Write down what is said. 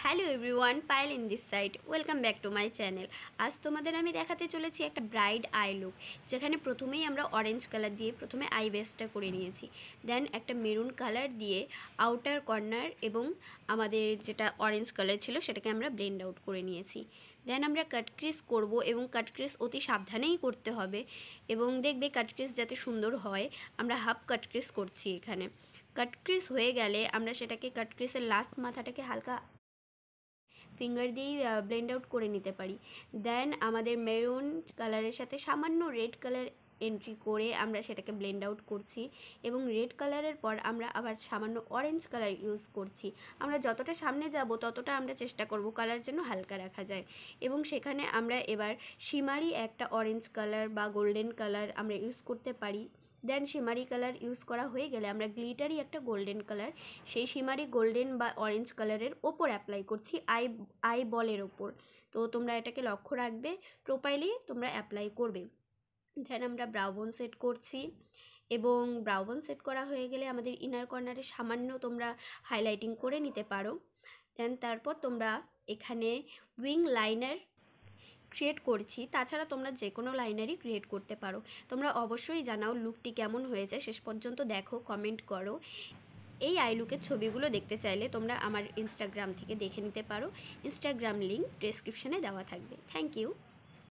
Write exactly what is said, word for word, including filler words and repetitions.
Hello everyone, Payel in this side. Welcome back to my channel. আজ তোমাদের আমি দেখাতে চলেছি একটা ব্রাইড আই লুক, যেখানে প্রথমেই আমরা অরেঞ্জ কালার দিয়ে প্রথমে আই বেসটা করে নিয়েছি। দেন একটা মেরুন কালার দিয়ে আউটার কর্নার এবং আমাদের যেটা অরেঞ্জ কালার ছিল সেটাকে আমরা ব্লেন্ড আউট করে নিয়েছি। দেন আমরা কাট ক্রিস করবো এবং কাট ক্রিস অতি সাবধানেই করতে হবে এবং দেখবে কাট ক্রিস যাতে সুন্দর হয়। আমরা হাফ কাট ক্রিস করছি এখানে। কাট ক্রিস হয়ে গেলে আমরা সেটাকে কাট ক্রিসের লাস্ট মাথাটাকে হালকা ফিঙ্গার দিয়েই ব্লেন্ড আউট করে নিতে পারি। দেন আমাদের মেরুন কালারের সাথে সামান্য রেড কালার এন্ট্রি করে আমরা সেটাকে ব্লেন্ড আউট করছি এবং রেড কালারের পর আমরা আবার সামান্য অরেঞ্জ কালার ইউজ করছি। আমরা যতটা সামনে যাব ততটা আমরা চেষ্টা করব কালার যেন হালকা রাখা যায় এবং সেখানে আমরা এবার শিমারি একটা অরেঞ্জ কালার বা গোল্ডেন কালার আমরা ইউজ করতে পারি। দেন শিমারি কালার ইউজ করা হয়ে গেলে আমরা গ্লিটারি একটা গোল্ডেন কালার সেই শিমারি গোল্ডেন বা অরেঞ্জ কালারের ওপর অ্যাপ্লাই করছি আই আই বলের ওপর। তো তোমরা এটাকে লক্ষ্য রাখবে, প্রোপাইলি তোমরা অ্যাপ্লাই করবে। দেন আমরা ব্রাউন সেট করছি এবং ব্রাউন সেট করা হয়ে গেলে আমাদের ইনার কর্নারে সামান্য তোমরা হাইলাইটিং করে নিতে পারো। দেন তারপর তোমরা এখানে উইং লাইনার ক্রিয়েট করছি, তাছাড়া তোমরা যে কোনো লাইনারই ক্রিয়েট করতে পারো। তোমরা অবশ্যই জানাও লুকটি কেমন হয়েছে, শেষ পর্যন্ত দেখো, কমেন্ট করো। এই আই লুকের ছবিগুলো দেখতে চাইলে তোমরা আমার ইনস্টাগ্রাম থেকে দেখে নিতে পারো। ইনস্টাগ্রাম লিঙ্ক ডেসক্রিপশানে দেওয়া থাকবে। Thank you.